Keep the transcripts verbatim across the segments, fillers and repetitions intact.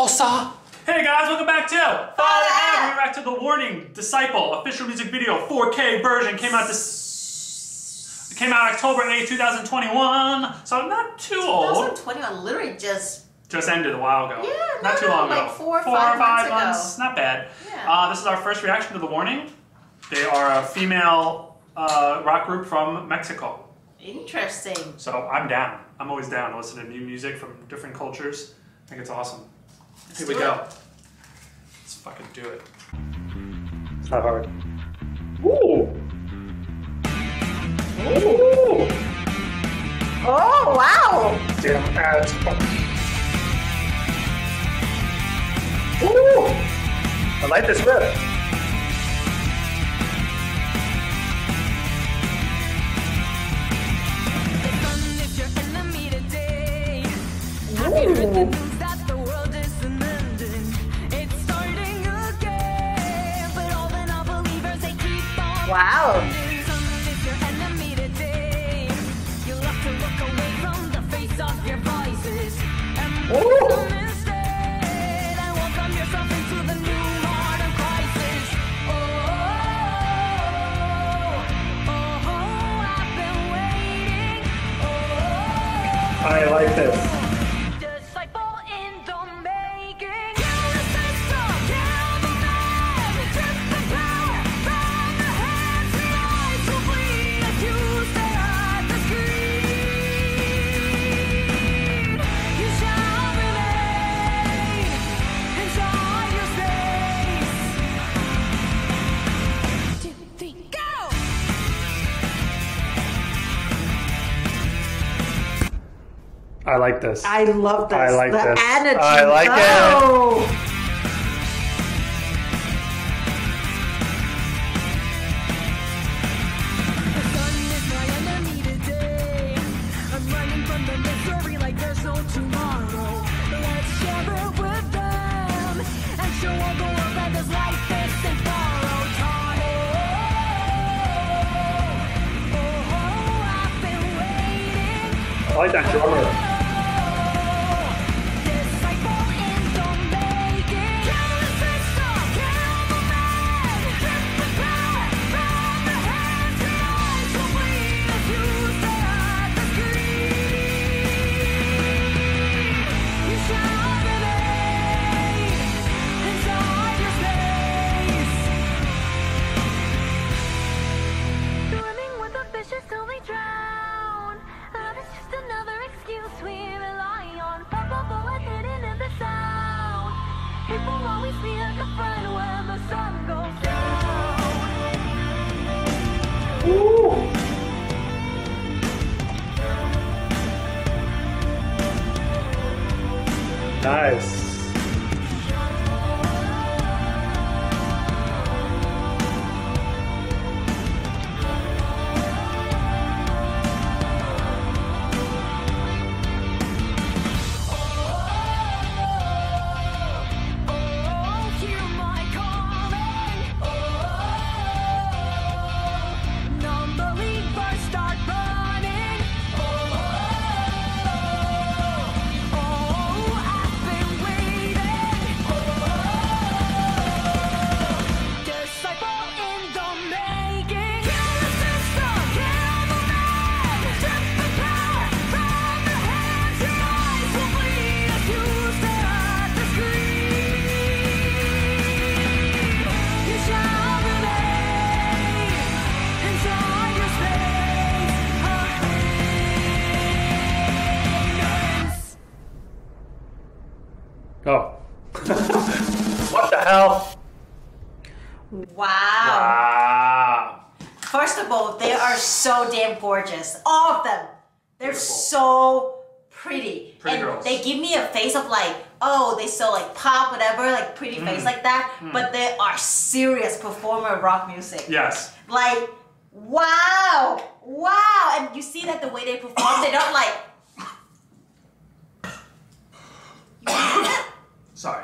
salsa. Hey guys, welcome back to Father Ed. We're back to the Warning Disciple official music video four K version. Came out this came out October eighth, two thousand twenty-one. So not too old. twenty twenty-one literally just just ended a while ago. Yeah, not no, too long like ago. Four or four five, or five months, months. ago. Not bad. Yeah. Uh, this is our first reaction to the Warning. They are a female uh, rock group from Mexico. Interesting. So I'm down. I'm always down to listen to new music from different cultures. I think it's awesome. Let's Here we do go. it. Let's fucking do it. It's not hard. Ooh! Ooh! Oh, wow! Damn ads. Ooh! I like this riff. Ooh. Wow. Ooh. I like this. I like this. I love this. I like the this. energy. I like Go. it. I like that drummer. People always be at the front when the sun goes down. Ooh. Nice. Oh. What the hell? Wow. Wow. First of all, they are so damn gorgeous. All of them. They're Beautiful. so pretty. Pretty and girls. they give me a face of like, oh, they so like pop, whatever, like pretty face like that. Mm. But they are serious performer of rock music. Yes. Like, wow. Wow. And you see that the way they perform, they don't like... Sorry.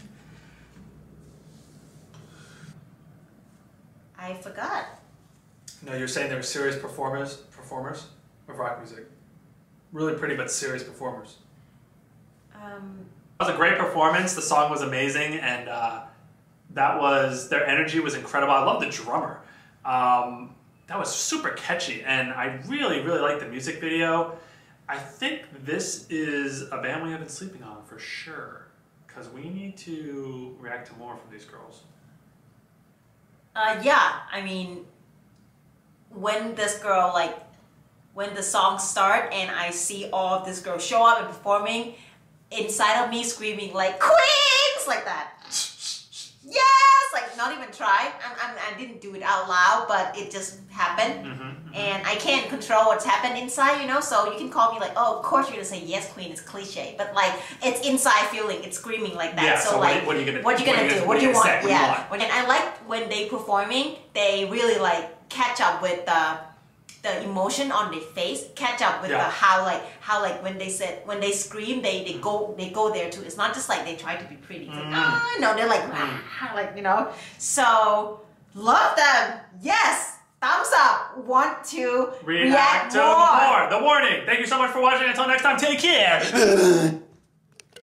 I forgot. No, you're saying they're serious performers, performers of rock music. Really pretty but serious performers. Um, was a great performance. The song was amazing, and uh, that was their energy was incredible. I love the drummer. Um, that was super catchy, and I really, really liked the music video. I think this is a band we have been sleeping on for sure, because we need to react to more from these girls. Uh, yeah, I mean, when this girl, like, when the songs start and I see all of this girl show up and performing, inside of me screaming like, Queens! Like that. Yes! Like, not even try. I'm, I'm, I didn't do it out loud, but it just happened. Mm-hmm, mm-hmm. And I can't control what's happened inside, you know? So you can call me like, oh, of course you're gonna say yes, Queen, it's cliche. But like, it's inside feeling, it's screaming like that. Yeah, so, so what like, are- what are you gonna- what you what gonna are you do? gonna- What do you want? say? What do you Yeah. want? When- And I like when they performing, they really like catch up with the the emotion on their face, catch up with Yeah. the how like how like when they said when they scream, they they go they go there too. It's not just like they try to be pretty. It's like, Mm. ah, no, they're like "Ah," like you know. So love them. Yes, thumbs up. Want to React react to more. more. The warning. Thank you so much for watching. Until next time, take care.